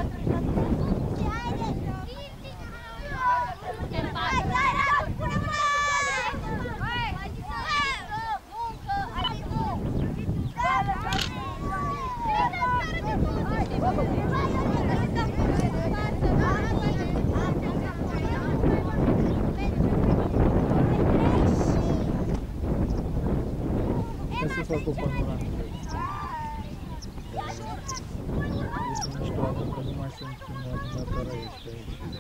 Să fac o panoramă. Este mișto acum că nu mai sunt în adunătoare aici.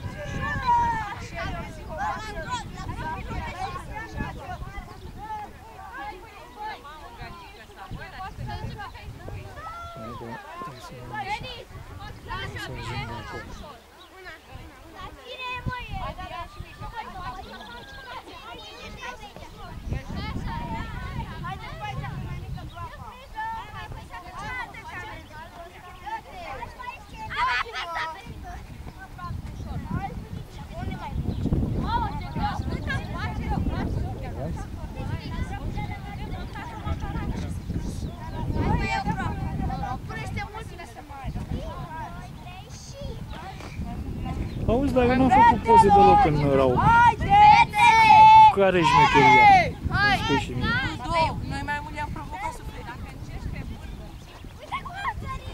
Auzi, dar eu n-am făcut poze deloc în RAW. Care-i șmecheria? Spui și mie. Noi mai mult i-am provocat suflet. Dacă încerci pe bun. Uite cum a sărit!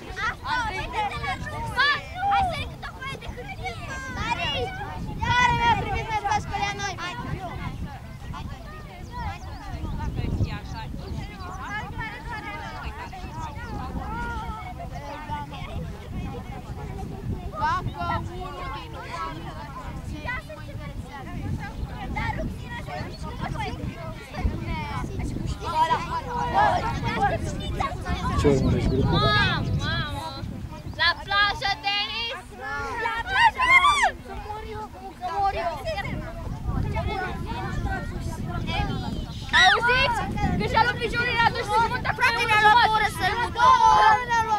Hai sări cât o foaie de hârtie! Sări! Care mi-a primit pe școala noi? Dacă e așa, dacă unul din oameni mă interesează. Dar Ruxina să zici cum o să-i Ce urmărești grupul? Mamă! La plajă, Denis! La plajă! Să mor eu! Să mor eu! Auziți? Că și-a luat piciorul la duș și munte frate ne-a luat! O oră să-l mutăm! O oră ne-a luat!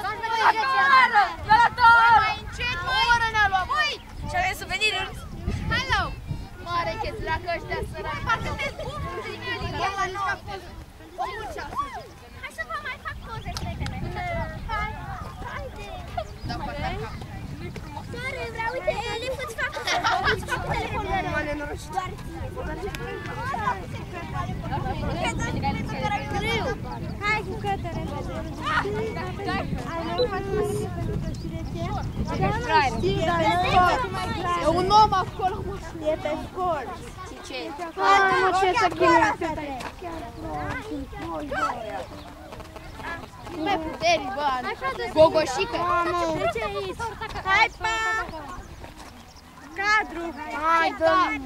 Mai încet, o oră ne-a luat! Ui! Și avem suveniruri! Hello! Mare cheț, dacă ăștia săraci! Parcă te zbufuri din ele! Hai să vă mai fac poze, fetele! Hai! Haide! Doare, vreau, uite, Elif, îți fac telefonul! Doar greu! Hai cu cătă, repede! Ai mai faci e un om acolo, mă! E pe scol! Și ce? Mă, ce să chinuie atâta e? Mai puteri, bă! Gogoșică! De ce aici? Hai, pa! Cadru! Hai, dă-mi!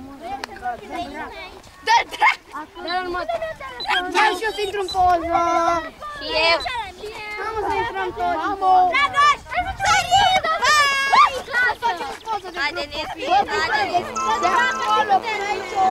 Dă-l! Dă-l următor! Vreau și eu să intru în poză! Și eu! Mamă, să intrăm toți! Mamă! Dragoș! Hai să sărim! Hai! Hai! Hai! Hai! Hai! Hai! Hai! Hai! Hai! Hai! Hai!